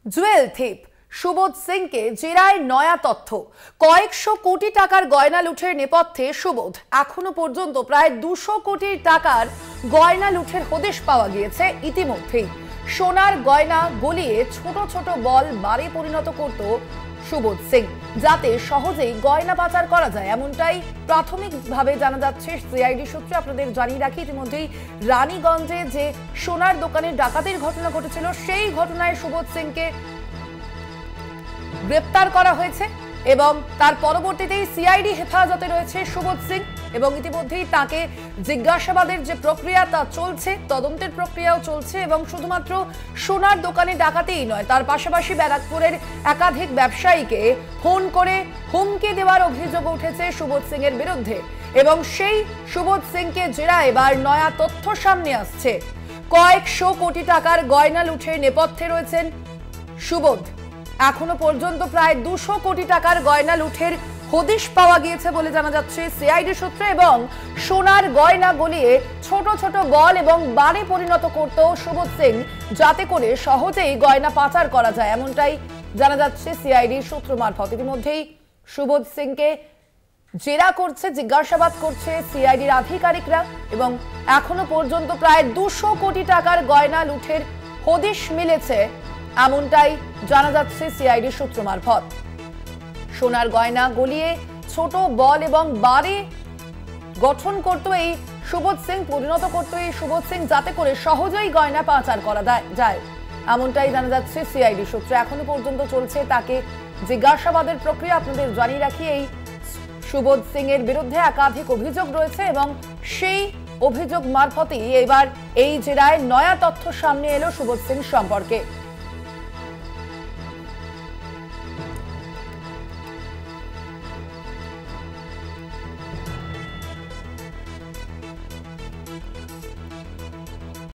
জুয়েল থিপ সুবোধ সিংকে জেরায় নয়া তথ্য। কয়েকশো কোটি টাকার গয়না লুঠের নেপথ্যে সুবোধ। এখনো পর্যন্ত প্রায় 200 কোটি টাকার গয়না লুঠের হদিশ পাওয়া গিয়েছে ইতিমধ্যেই। সোনার গয়না গলিয়ে ছোট ছোট বল বারে পরিণত করত সুবোধ সিং, যাতে সহজেই গয়না পাচার করা যায়, এমনটাই প্রাথমিকভাবে জানা যাচ্ছে সিআইডি সূত্রে। আপনাদের জানিয়ে রাখি, ইতিমধ্যেই রানীগঞ্জে যে সোনার দোকানে ডাকাতির ঘটনা ঘটেছিল, সেই ঘটনায় সুবোধ সিংকে গ্রেপ্তার করা হয়েছে এবং তার পরবর্তীতেই সিআইডি হেফাজতে রয়েছে সুবোধ সিং এবং ইতিমধ্যেই তাকে জিজ্ঞাসাবাদের যে প্রক্রিয়া তা চলছে, তদন্তের প্রক্রিয়াও চলছে। এবং শুধুমাত্র সোনার দোকানে ডাকাতিই নয়, তার পাশাপাশি ব্যারাকপুরের একাধিক ব্যবসায়ীকে ফোন করে হুমকি দেওয়ার অভিযোগ উঠেছে সুবোধ সিং এর বিরুদ্ধে এবং সেই সুবোধ সিংকে জেরায় এবার নয়া তথ্য সামনে আসছে। কয়েকশো কোটি টাকার গয়না লুঠের নেপথ্যে রয়েছেন সুবোধ। এখনো পর্যন্ত প্রায় 200 কোটি টাকার গয়না লুঠের হদিশ পাওয়া গিয়েছে বলে জানা যাচ্ছে সিআইডি সূত্রে। এবং সোনার গয়না গলিয়ে ছোট ছোট বল এবং বারে পরিণত করত সুবোধ সিং, যাতে করে সহজেই গয়না পাচার করা যায়, এমনটাই জানা যাচ্ছে সিআইডি সূত্র মারফত। ইতিমধ্যেই সুবোধ সিংকে জেরা করছে, জিজ্ঞাসাবাদ করছে সিআইডির আধিকারিকরা এবং এখনো পর্যন্ত প্রায় 200 কোটি টাকার গয়না লুঠের হদিশ মিলেছে, এমনটাই জানা যাচ্ছে সিআইডি সূত্র মারফত। সোনার গয়না গলিয়ে ছোট বল এবং বারে গঠন করত এই সুবোধ সিং, পরিণত করত এই সুবোধ সিং, যাতে করে সহজেই গয়না পাচার করা যায়, এমনটাই জানা যাচ্ছে সিআইডি সূত্রে। এখনো পর্যন্ত চলছে তাকে জিজ্ঞাসাবাদের প্রক্রিয়া। আপনাদের জানিয়ে রাখি, এই সুবোধ সিং এর বিরুদ্ধে একাধিক অভিযোগ রয়েছে এবং সেই অভিযোগ মারফতেই এবার এই জেরায় নয়া তথ্য সামনে এলো সুবোধ সিং সম্পর্কে।